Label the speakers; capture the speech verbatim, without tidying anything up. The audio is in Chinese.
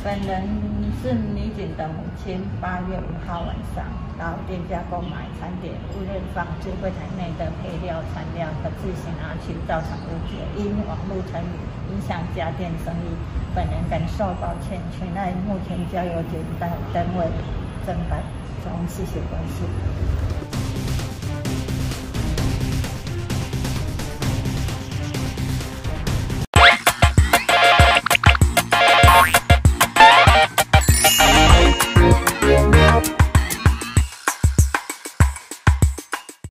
Speaker 1: 本人是女警的母亲，八月五号晚上到店家购买餐点，误认放置柜台内的配料材料，可自行拿取，造成误解，因网络成瘾影响家店生意，本人感受抱歉，全案目前交由检单单位侦办中，谢谢关心。